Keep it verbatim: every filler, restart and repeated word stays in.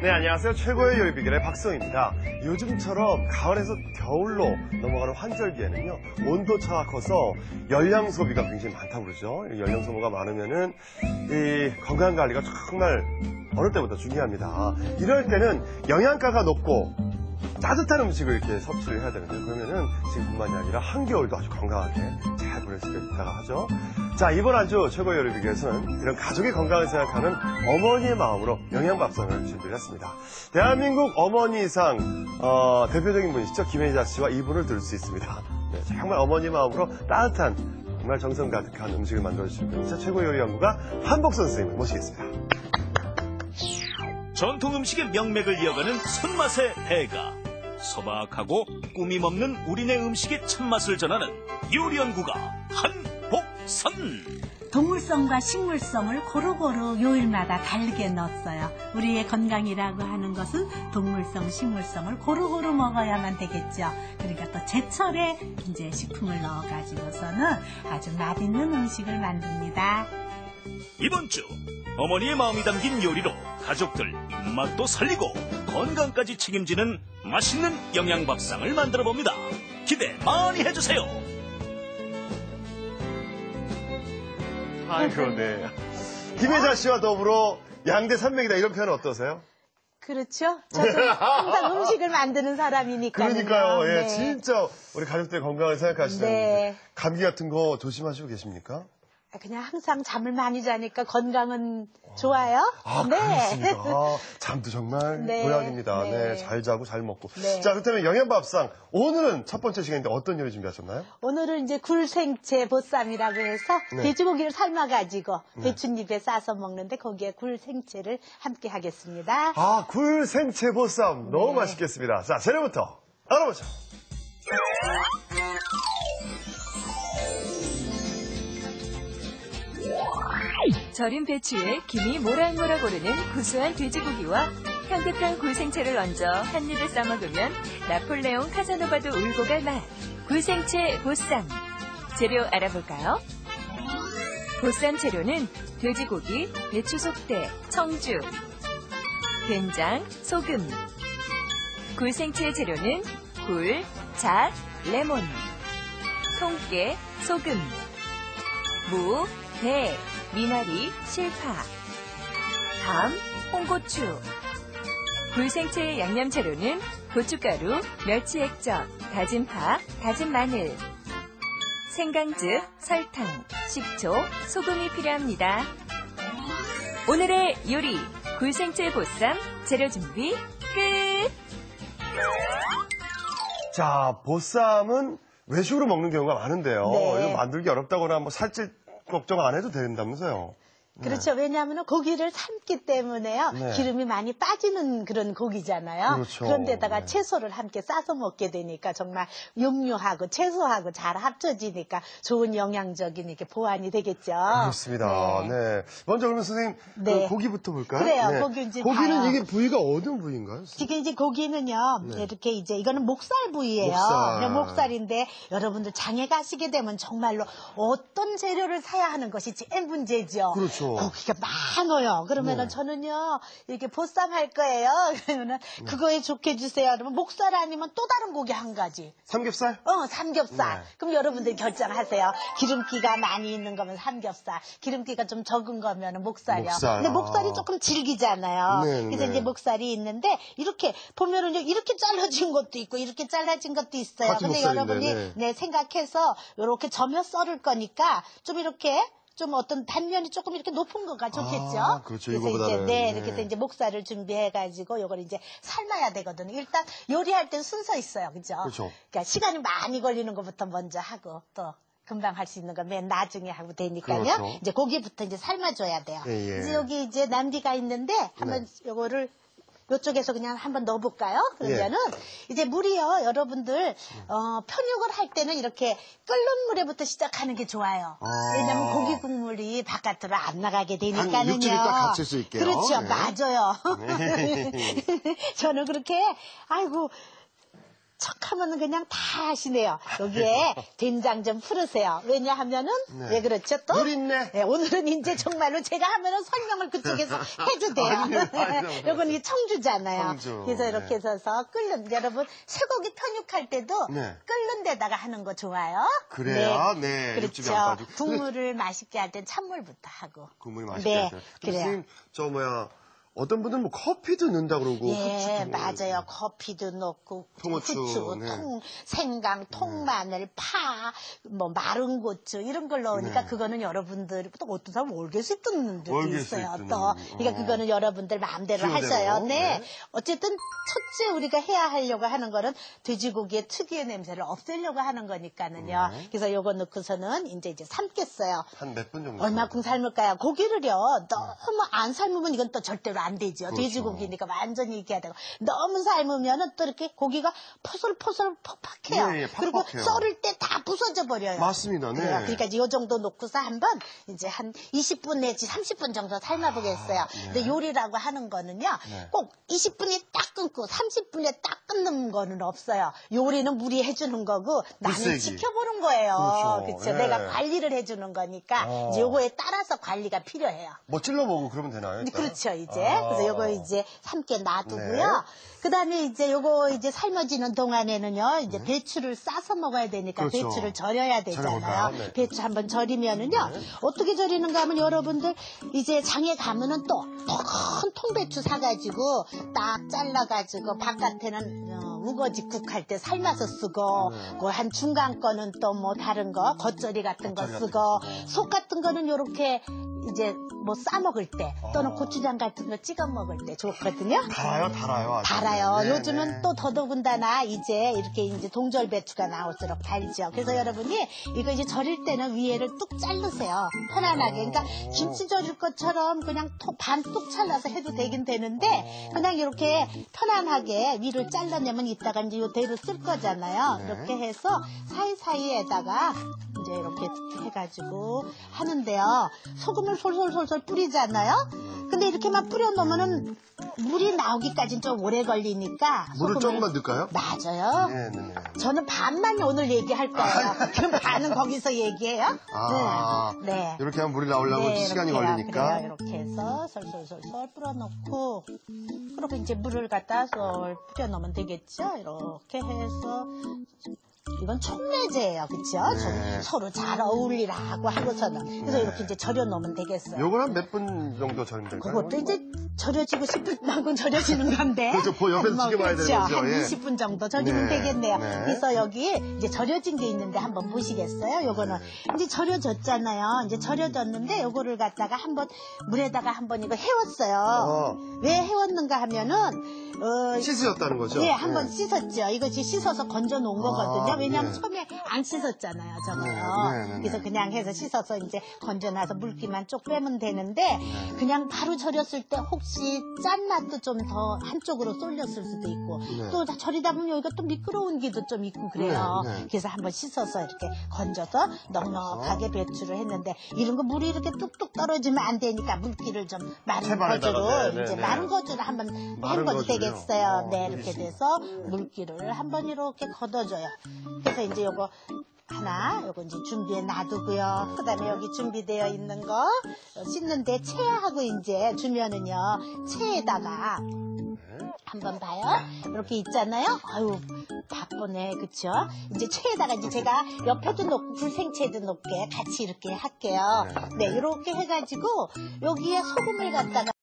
네, 안녕하세요. 최고의 요리 비결의 박성입니다. 요즘처럼 가을에서 겨울로 넘어가는 환절기에는요, 온도차가 커서 열량 소비가 굉장히 많다고 그러죠. 열량 소모가 많으면은 이 건강 관리가 정말 어느 때보다 중요합니다. 이럴 때는 영양가가 높고 따뜻한 음식을 이렇게 섭취를 해야 되는데, 그러면은 지금뿐만이 아니라 한겨울도 아주 건강하게 잘 보낼 수가 있다고 하죠. 자, 이번 한 주 최고의 요리 비결에서는 이런 가족의 건강을 생각하는 어머니의 마음으로 영양밥상을 준비를 했습니다. 대한민국 어머니상 어, 대표적인 분이시죠. 김혜자 씨와 이분을 들을 수 있습니다. 네, 정말 어머니 마음으로 따뜻한, 정말 정성 가득한 음식을 만들어주실 분이죠. 최고의 요리 연구가 한복선 선생님을 모시겠습니다. 전통 음식의 명맥을 이어가는 손맛의 배가, 소박하고 꾸밈없는 우리네 음식의 참맛을 전하는 요리연구가 한복선. 동물성과 식물성을 고루고루 요일마다 다르게 넣었어요. 우리의 건강이라고 하는 것은 동물성, 식물성을 고루고루 먹어야만 되겠죠. 그러니까 또 제철에 이제 식품을 넣어가지고서는 아주 맛있는 음식을 만듭니다. 이번 주 어머니의 마음이 담긴 요리로 가족들 입맛도 살리고 건강까지 책임지는 맛있는 영양밥상을 만들어 봅니다. 기대 많이 해주세요. 아이고, 네. 김혜자 씨와 더불어 양대 산맥이다, 이런 표현 어떠세요? 그렇죠. 저도 항상 음식을 만드는 사람이니까요. 그러니까요. 예, 네. 진짜 우리 가족들의 건강을 생각하시는 네. 감기 같은 거 조심하시고 계십니까? 그냥 항상 잠을 많이 자니까 건강은 좋아요. 아, 네. 그렇습니다. 아, 잠도 정말 네. 보약입니다. 네. 네, 잘 자고 잘 먹고. 네. 자, 그렇다면 영양밥상 오늘은 첫 번째 시간인데 어떤 요리 준비하셨나요? 오늘은 이제 굴생채 보쌈이라고 해서 네. 돼지고기를 삶아가지고 네. 배춧잎에 싸서 먹는데 거기에 굴생채를 함께 하겠습니다. 아, 굴 생채 보쌈 너무 네. 맛있겠습니다. 자, 재료부터 알아보죠. 절인 배추에 김이 모락모락 오르는 구수한 돼지고기와 향긋한 굴생채를 얹어 한 입에 싸먹으면 나폴레옹 카사노바도 울고 갈 맛. 굴생채 보쌈. 재료 알아볼까요? 보쌈 재료는 돼지고기, 배추 속대, 청주, 된장, 소금. 굴생채 재료는 굴, 잣, 레몬, 통깨, 소금, 무, 배, 미나리, 실파, 밤, 홍고추. 굴생채의 양념 재료는 고춧가루, 멸치 액젓, 다진 파, 다진 마늘, 생강즙, 설탕, 식초, 소금이 필요합니다. 오늘의 요리, 굴생채 보쌈 재료 준비 끝! 자, 보쌈은 외식으로 먹는 경우가 많은데요. 네. 이거 만들기 어렵다거나 뭐 살찔 걱정 안 해도 된다면서요. 그렇죠. 왜냐하면 고기를 삶기 때문에요. 네. 기름이 많이 빠지는 그런 고기잖아요. 그렇죠. 그런데다가 네. 채소를 함께 싸서 먹게 되니까 정말 육류하고 채소하고 잘 합쳐지니까 좋은 영양적인 이렇게 보완이 되겠죠. 그렇습니다. 네. 네. 먼저 그러면 선생님 네. 그 고기부터 볼까요? 그래요. 네. 고기 이제 고기는 봐요. 이게 부위가 어느 부위인가요? 지금 이제 고기는요, 네. 이렇게 이제, 이거는 목살 부위예요. 목살. 그냥 목살인데, 여러분들 장에 가시게 되면 정말로 어떤 재료를 사야 하는 것이 제일 문제죠. 그렇죠. 고기가 많아요. 그러면은 네. 저는요, 이렇게 보쌈 할 거예요. 그러면은, 그거에 좋게 주세요. 그러면 목살 아니면 또 다른 고기 한 가지. 삼겹살? 어, 삼겹살. 네. 그럼 여러분들 결정하세요. 기름기가 많이 있는 거면 삼겹살, 기름기가 좀 적은 거면 목살이요. 목살. 근데 목살이 아. 조금 질기잖아요. 네, 그래서 네. 이제 목살이 있는데 이렇게 보면은요, 이렇게 잘라진 것도 있고 이렇게 잘라진 것도 있어요. 같은 근데 목살인데, 여러분이 네. 네, 생각해서 이렇게 점여 썰을 거니까 좀 이렇게 좀 어떤 단면이 조금 이렇게 높은 거가 좋겠죠. 아, 그렇죠. 그래서 이제 이거보다는. 네, 네. 이렇게 해서 이제 목살을 준비해가지고 요걸 이제 삶아야 되거든요. 일단 요리할 때 순서 있어요, 그죠? 그렇죠. 그러니까 시간이 많이 걸리는 것부터 먼저 하고 또 금방 할 수 있는 거 맨 나중에 하고 되니까요. 그렇죠. 이제 고기부터 이제 삶아줘야 돼요. 예, 예. 그래서 여기 이제 남비가 있는데 한번 요거를 요쪽에서 그냥 한번 넣어볼까요? 그러면은 이제 물이요, 여러분들 어, 편육을 할 때는 이렇게 끓는 물에부터 시작하는 게 좋아요. 아. 왜냐면 고기 국물이 바깥으로 안 나가게 되니까는요. 육즙이 딱 갇힐 수 있게요. 그렇죠, 네. 맞아요. 네. 저는 그렇게 아이고. 척하면 그냥 다 하시네요. 여기에 된장 좀 풀으세요. 왜냐하면은 네. 왜 그렇죠 또? 물 있네. 네, 오늘은 이제 정말로 제가 하면은 설명을 그쪽에서 해도 돼요. 아니요, 아니요. 요건 이 청주잖아요. 청주, 그래서 이렇게 네. 해서 끓는 여러분 쇠고기 편육할 때도 네. 끓는 데다가 하는 거 좋아요. 그래요? 네, 육즙이 그렇죠. 안 빠지고. 국물을 맛있게 할 땐 찬물부터 하고. 국물이 맛있게 네, 하세요. 그래요. 선생님, 저 뭐야, 어떤 분들은 뭐 커피도 넣는다 그러고. 예, 후추도 맞아요. 커피도 넣고, 통후추, 후추, 네. 통, 생강, 통마늘, 파, 뭐 마른 고추 이런 걸 넣으니까 네. 그거는 여러분들 또 어떤 사람 월계수잎 넣는 분들도 월계수잎 있어요. 넣는, 또 그러니까 어. 그거는 여러분들 마음대로 기호대로, 하셔요. 네. 네. 어쨌든 첫째 우리가 해야 하려고 하는 거는 돼지고기의 특유의 냄새를 없애려고 하는 거니까는요. 네. 그래서 요거 넣고서는 이제 이제 삶겠어요. 한 몇 분 정도? 얼마큼 삶을까요? 고기를요, 너무 안 삶으면 이건 또 절대로 안 되죠. 그렇죠. 돼지고기니까 완전히 익혀야 되고. 너무 삶으면은 또 이렇게 고기가 포슬포슬 퍽퍽해요. 예, 예, 그리고 퍽퍽해요. 썰을 때 다 부서져 버려요. 맞습니다, 네. 그래요. 그러니까 이제 요 정도 놓고서 한번 이제 한 이십 분 내지 삼십 분 정도 삶아보겠어요. 아, 네. 근데 요리라고 하는 거는요, 네. 꼭 이십 분에 딱 끊고 삼십 분에 딱 끊는 거는 없어요. 요리는 무리 해주는 거고 나는 물세기. 지켜보는 거예요. 그렇죠. 그렇죠. 예. 내가 관리를 해주는 거니까 어. 이제 요거에 따라서 관리가 필요해요. 뭐 찔러 먹고 그러면 되나요? 일단? 그렇죠, 이제. 아. 그래서 요거 이제 삶게 놔두고요. 네. 그 다음에 이제 요거 이제 삶아지는 동안에는요, 이제 배추를 싸서 먹어야 되니까 그렇죠. 배추를 절여야 되잖아요. 절여볼까요? 네. 배추 한번 절이면은요, 어떻게 절이는가 하면 여러분들 이제 장에 가면은 또 큰 통배추 사가지고 딱 잘라가지고 바깥에는 어, 우거지국 할 때 삶아서 쓰고, 네. 그 한 중간 거는 또 뭐 다른 거, 겉절이 같은 거 겉절이 같은 쓰고, 거 쓰고. 속 같은 거는 요렇게 이제 뭐 싸 먹을 때 또는 아. 고추장 같은 거 찍어 먹을 때 좋거든요. 달아요, 달아요. 아주. 달아요. 네, 요즘은 네. 또 더더군다나 이제 이렇게 이제 동절 배추가 나올수록 달죠. 그래서 네. 여러분이 이거 이제 절일 때는 위에를 뚝 자르세요. 편안하게. 그러니까 김치 절일 것처럼 그냥 반 뚝 잘라서 해도 되긴 되는데 그냥 이렇게 편안하게 위를 잘라내면 이따가 이제 요 대로 쓸 거잖아요. 네. 이렇게 해서 사이사이에다가 이제 이렇게 해가지고 하는데요. 소금을 솔솔솔솔 뿌리잖아요. 근데 이렇게만 뿌려놓으면은 물이 나오기까지는 좀 오래 걸리니까 물을 소금을- 조금만 넣을까요? 맞아요. 네, 네, 네. 저는 반만 오늘 얘기할 거예요. 그럼 반은 거기서 얘기해요. 아, 네. 네. 이렇게 하면 물이 나오려면 네, 시간이 이렇게요. 걸리니까. 그래요. 이렇게 해서 솔솔솔솔 뿌려놓고 그리고 이제 물을 갖다 솔 뿌려놓으면 되겠죠. 이렇게 해서 이건 촉매제예요, 그렇죠? 네. 서로 잘 어울리라고 하고서는 그래서 네. 이렇게 이제 절여놓으면 되겠어요. 요건 한 몇 분 정도 절이면 될까요? 그것도 이제 절여지고 싶을 만큼 절여지는 건데. 그렇죠. 보- 옆에서 뭐, 지켜봐야 그렇죠. 되는 거죠. 한 예. 이십 분 정도 절이면 네. 되겠네요. 네. 그래서 여기 이제 절여진 게 있는데 한번 보시겠어요? 요거는 네. 이제 절여졌잖아요. 이제 절여졌는데 요거를 갖다가 한번 물에다가 한번 이거 해왔어요. 어. 왜 해왔는가 하면은 어, 씻으셨다는 거죠? 예, 한번 네. 씻었죠. 이것이 씻어서 건져 놓은 거거든요. 아, 왜냐하면 네. 처음에 안 씻었잖아요, 저거요. 네, 네, 네, 그래서 네. 그냥 해서 씻어서 이제 건져놔서 물기만 쪽 빼면 되는데 네. 그냥 바로 절였을 때 혹시 짠맛도 좀 더 한쪽으로 쏠렸을 수도 있고 네. 또 절이다 보면 여기가 또 미끄러운 기도 좀 있고 그래요. 네, 네. 그래서 한번 씻어서 이렇게 건져서 넉넉하게 배추를 했는데 이런 거 물이 이렇게 뚝뚝 떨어지면 안 되니까 물기를 좀 마른 채반에다가, 거즈로 네, 네, 이제 네. 마른 거즈로 한번 마른 헹궈도 거즈로요? 되겠어요. 어, 네, 이렇게 알겠습니다. 돼서 물기를 한번 이렇게 걷어줘요. 그래서 이제 요거 하나, 요거 이제 준비해 놔두고요. 그 다음에 여기 준비되어 있는 거 씻는데 체하고 이제 주면은요, 체에다가 한번 봐요. 이렇게 있잖아요. 아유, 바쁘네. 그쵸? 이제 체에다가 이제 제가 옆에도 놓고 불생채도 놓게 같이 이렇게 할게요. 네, 이렇게 해가지고 여기에 소금을 갖다가